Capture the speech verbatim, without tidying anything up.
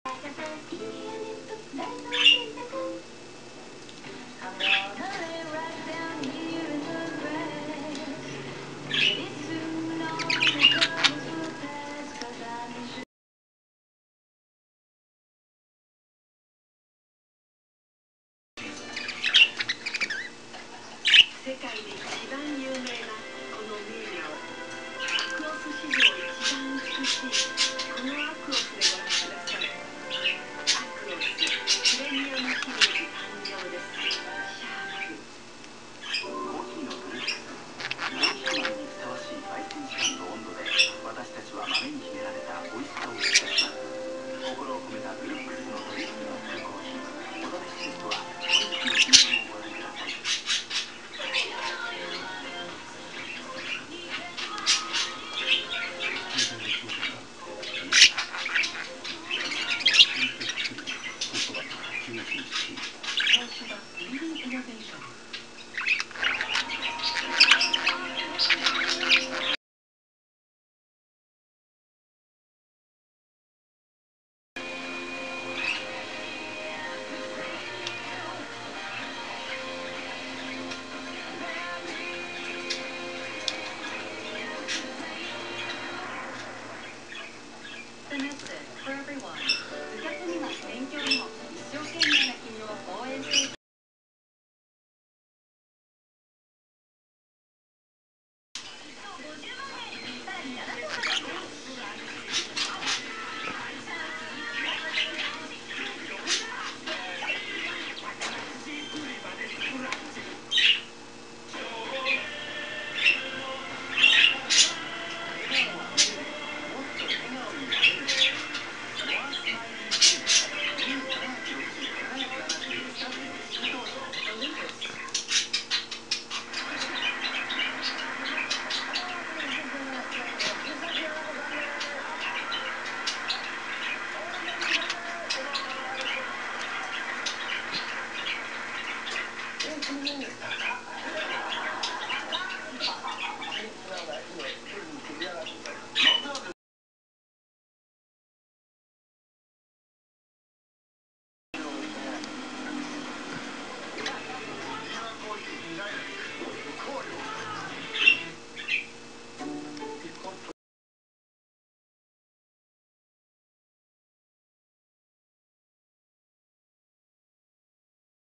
世界で一番有名なこの名画をアクオス史上一番美しいこのアクオスでご覧ください。アクオスプレミアムシリーズ誕生です。シャープコーヒーのドリックスコーヒー豆にふさわしい焙煎時間と温度で私たちは豆に秘められた美味しさを引き出します。心を込めたブルックスのドリップのフルコーヒーお試しテストは本日の新聞をご覧ください。The message for everyone.